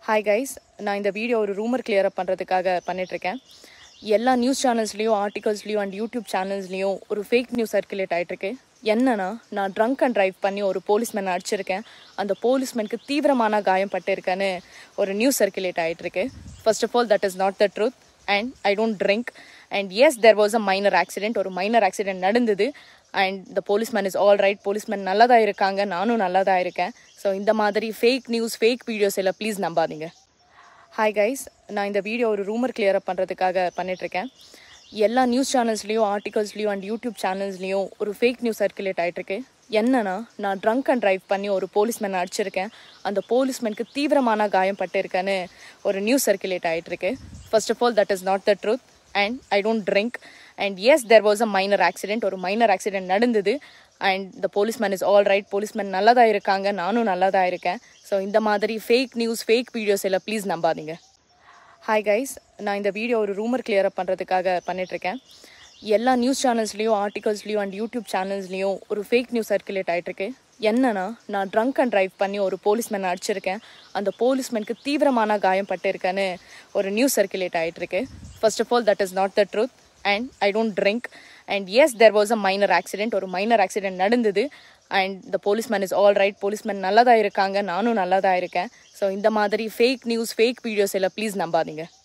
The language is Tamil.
ஹாய் கைஸ், நான் இந்த வீடியோ ஒரு ரூமர் கிளியர் அப் பண்ணுறதுக்காக பண்ணிகிட்ருக்கேன். எல்லா நியூஸ் சேனல்ஸ்லேயும் ஆர்டிகல்ஸ்லேயும் அண்ட் யூடியூப் சேனல்ஸ்லேயும் ஒரு ஃபேக் நியூஸ் சர்க்குலேட் ஆகிட்டுருக்கு. என்னன்னா, நான் ட்ரங்க் அண்ட் ட்ரைவ் பண்ணி ஒரு போலீஸ்மேன் அடிச்சிருக்கேன், அந்த போலீஸ்மேனுக்கு தீவிரமான காயம் பட்டிருக்கேன்னு ஒரு நியூஸ் சர்க்குலேட் ஆகிட்டுருக்கு. First of all, that is not the truth and I don't drink. And yes, there was a minor accident. ஒரு மைனர் ஆக்சிடென்ட் நடந்தது and the policeman is all right. Policeman நல்லா தான் இருக்காங்க, நானும் நல்லா தான் இருக்கேன். ஸோ இந்த மாதிரி ஃபேக் நியூஸ், ஃபேக் வீடியோஸ் எல்லாம் ப்ளீஸ் நம்பாதீங்க. ஹாய் கைஸ், நான் இந்த வீடியோ ஒரு ரூமர் கிளியர் அப் பண்ணுறதுக்காக பண்ணிகிட்ருக்கேன். எல்லா நியூஸ் சேனல்ஸ்லேயும் ஆர்டிகல்ஸ்லேயும் அண்ட் யூடியூப் சேனல்ஸ்லேயும் ஒரு ஃபேக் நியூஸ் சர்க்குலேட் ஆகிட்டுருக்கு. என்னன்னா, நான் ட்ரங்க் அண்ட் ட்ரைவ் பண்ணி ஒரு போலீஸ்மேன் அடிச்சிருக்கேன், அந்த போலீஸ்மேனுக்கு தீவிரமான காயம் பட்டிருக்கேன்னு ஒரு நியூஸ் சர்க்குலேட் ஆகிட்டுருக்கு. First of all, that is not the truth and I don't drink. And yes, there was a minor accident. ஒரு மைனர் ஆக்சிடென்ட் நடந்தது and the policeman is all right. Policeman நல்லா தான் இருக்காங்க, நானும் நல்லா தான் இருக்கேன். ஸோ இந்த மாதிரி ஃபேக் நியூஸ், ஃபேக் வீடியோஸ் எல்லாம் ப்ளீஸ் நம்பாதீங்க. ஹாய் கைஸ், நான் இந்த வீடியோ ஒரு ரூமர் கிளியர் அப் பண்ணுறதுக்காக பண்ணிகிட்ருக்கேன். எல்லா நியூஸ் சேனல்ஸ்லேயும் ஆர்டிகல்ஸ்லேயும் அண்ட் யூடியூப் சேனல்ஸ்லேயும் ஒரு ஃபேக் நியூஸ் சர்க்குலேட் ஆகிட்டுருக்கு. என்னன்னா, நான் ட்ரங்க் அண்ட் ட்ரைவ் பண்ணி ஒரு போலீஸ்மேன் அடிச்சிருக்கேன், அந்த போலீஸ்மேனுக்கு தீவிரமான காயம் பட்டிருக்கேன்னு ஒரு நியூஸ் சர்க்குலேட் ஆகிட்டுருக்கு. First of all, that is not the truth and I don't drink. And yes, there was a minor accident. ஒரு மைனர் ஆக்சிடென்ட் நடந்தது and the policeman is all right. Policeman நல்லா தான் இருக்காங்க, நானும் நல்லா தான் இருக்கேன். ஸோ இந்த மாதிரி ஃபேக் நியூஸ், ஃபேக் வீடியோஸ் எல்லாம் ப்ளீஸ் நம்பாதீங்க.